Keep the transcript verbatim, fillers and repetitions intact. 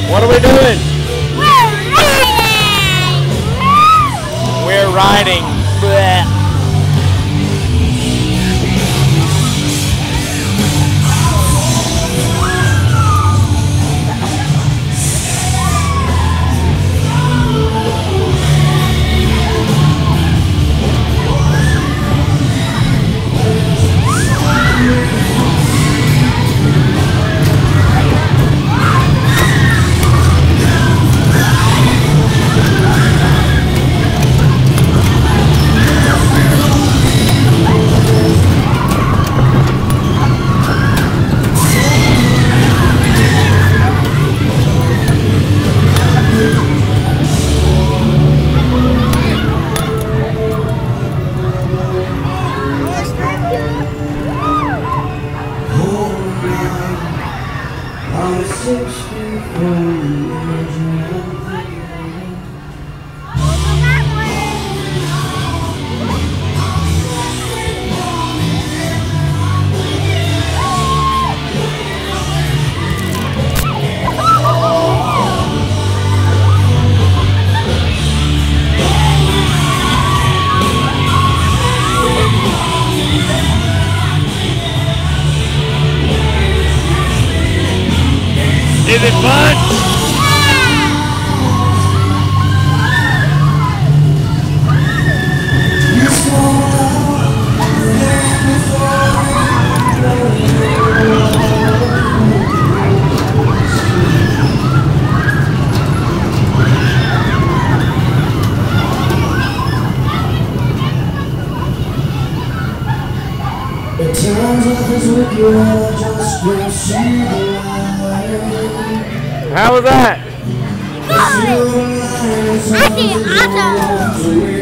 What are we doing? We're riding. We're riding. Blech. Is it fun? At times life is wicked and I just can't see the light. How was that? I see Awesome.